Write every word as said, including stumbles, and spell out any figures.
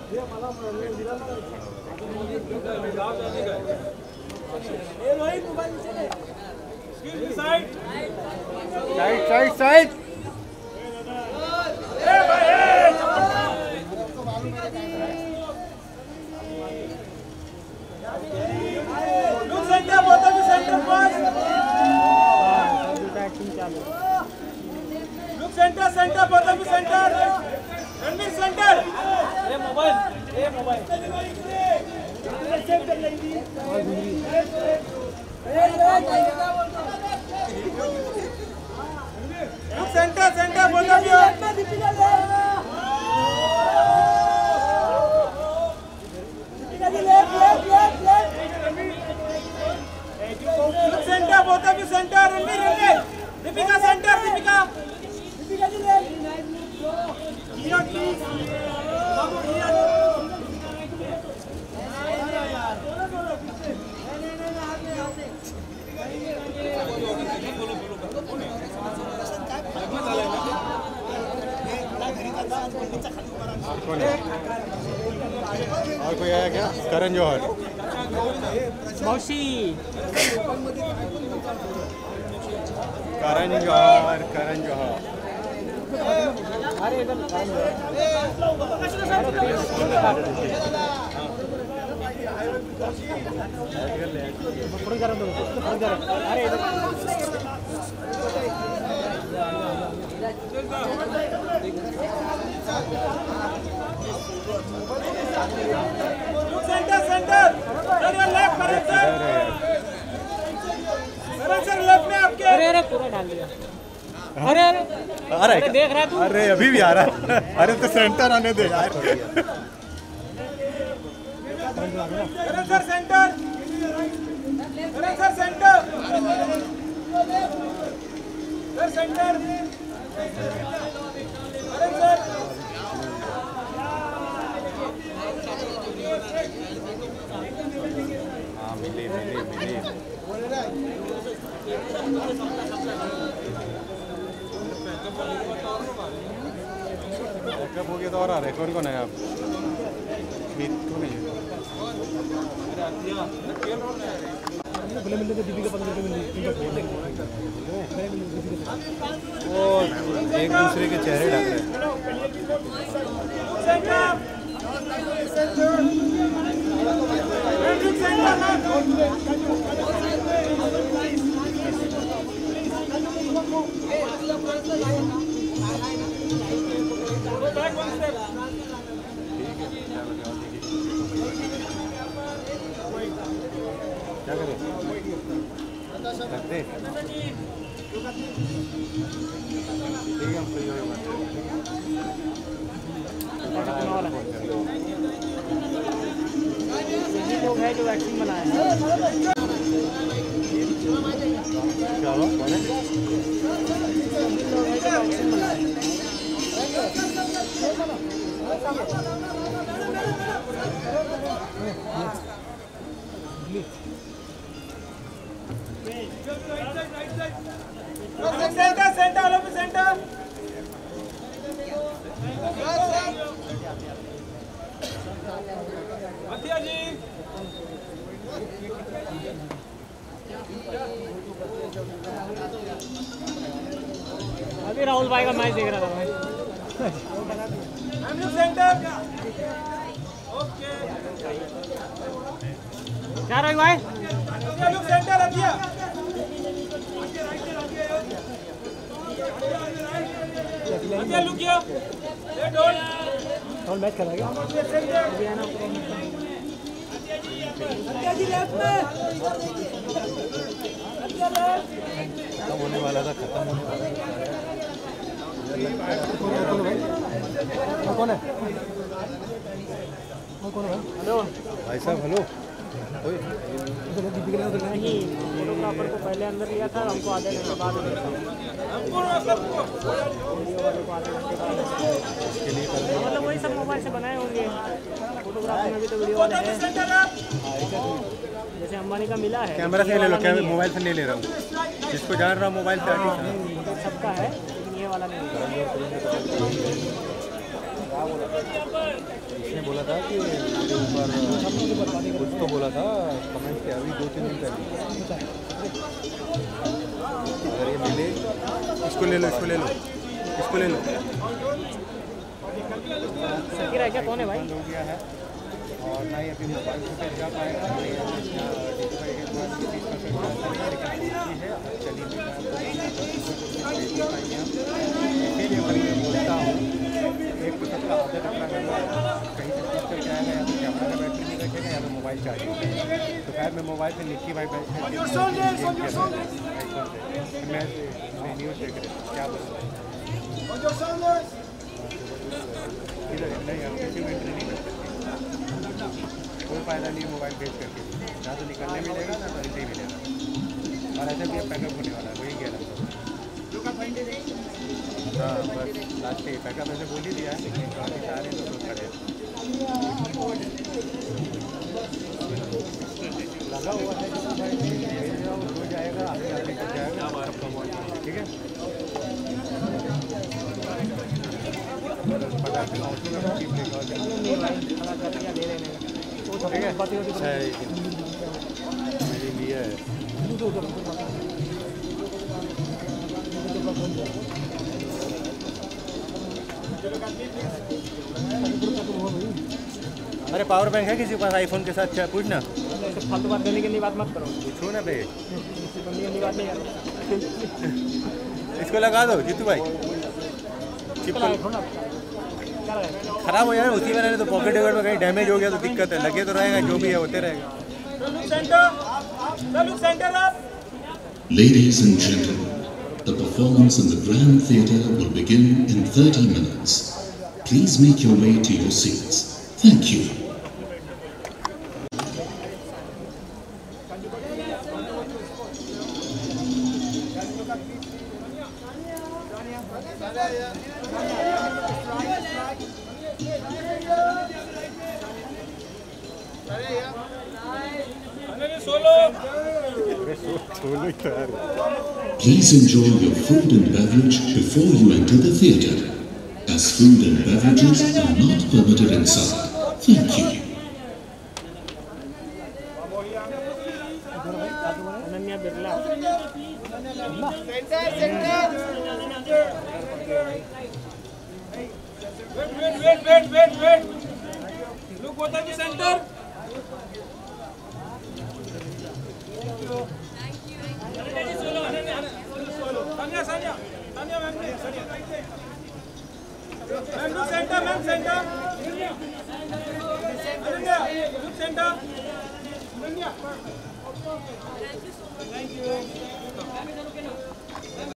Side side side centre बोलता भी centre pass look centre centre बोलता भी सेंटर रणवीर सेंटर ये मोबाइल ये मोबाइल लुक सेंटर सेंटर बोलता भी सेंटर बोलता भी सेंटर रणवीर रणवीर दीपिका सेंटर दीपिका दीपिका जी ले हीरो प्लीज बाबू हीरो और कोई आया क्या? करण जौहर मौसी करण जौहर करण जौहर अरे एकदम सेंटर सेंटर अरे left correct sir correct sir left में आपके अरे अरे पूरा डाल दिया अरे अरे अरे देख रहा तू अरे अभी भी आ रहा है अरे तो सेंटर आने दे यार correct sir centre correct sir centre sir centre correct sir हाँ मिली मिली मिली बैकअप हो गया तो और आ रहा है कौन कौन है आप तो नहीं वो एक दूसरे के चेहरे ढक रहे हैं क्या करें रखते ठीक है हम फ्री हो लोग हैं जो वैक्सीन बनाए हैं क्या हुआ कौन है लोग हैं जो वैक्सीन बनाए हैं centre centre all of centre Athiya ji अभी राहुल भाई का मैच देख रहा था मैं हम लोग सेंटर ओके क्या रही भाई हम लोग centre Athiya Athiya look here ये डोंट राहुल मैच कराएगा अतिया जी लेफ्ट में अतिया लेफ्ट खत्म होने वाला था खत्म होने वाला था कौन है कौन है हेलो भाई साहब हेलो नहीं फोटोग्राफर को पहले अंदर लिया था हमको आधे घंटे बाद मतलब वही सब मोबाइल से बनाए होंगे फोटोग्राफर में भी तो वीडियो वाले हैं जैसे अंबानी का मिला है कैमरा से ले लो कैमरा मोबाइल से नहीं ले रहा हूँ जिसको जान रहा हूँ मोबाइल से आर्टिस्ट सबका है लेकिन ये वाला नहीं इसने बोला था कि मेरे ऊपर कुछ तो बोला था, कमेंट किया अभी दो तीन दिन पहले। अगर ये मिले, इसको ले लो, इसको ले लो, इसको ले लो। सकीरा है क्या, कौन है भाई? हो गया है और ना ही अभी मोबाइल से फिर जा पाएगा, इसीलिए मैं बोलता हूँ एक तो सबका आदत अपना करना, कहीं से चीज कर जाएगा या तो कैमरा का बैटरी नहीं रखेगा या तो मोबाइल चार्जिंग। तो खैर मैं मोबाइल से निक्की भाई बैठ मैं न्यूज़ देख रहे क्या बोल इधर नहीं हम किसी में एंट्री नहीं कर सकते, कोई फ़ायदा नहीं मोबाइल बेच करके, ना तो निकलने मिलेगा ना तो एंट्री मिलेगा। और ऐसे भी अब पैकअप होने वाला है, वही गया लगता है। हाँ बस लास्ट ही पैकअप ऐसे बोल ही दिया है, लेकिन काफ़ी सारे लोग खड़े लगा हुआ है कि भाई हो जाएगा, आगे आगे हो जाएगा, ठीक है। पचास किलो चीप लेगा ठीक है, अच्छा है मेरे लिए है। अरे पावर बैंक है किसी के पास आईफोन के साथ? क्या पूछना, फालतू बात करने के लिए बात मत करो। पूछो ना भाई, गंदी बात नहीं करो। इसको लगा दो जीतू भाई, चिप खराब हो जाए उसी में रहने तो, पॉकेट वगैरह में कहीं डैमेज हो गया तो दिक्कत है, लगे तो रहेगा, जो भी है होते रहेगा। Ladies and gentlemen, the performance in the Grand Theatre will begin in thirty minutes. Please make your way to your seats. Thank you. Please enjoy your food and beverage before you enter the theatre, as food and beverages are not permitted inside. Thank you. Ananya Birla centre centre wait wait wait wait wait look both of the centre. Sanya, Sanya, Sanya, ma'am, Sanya. Ma'am, look center, ma'am, center. Sanya, look center. Thank you so much. Thank you.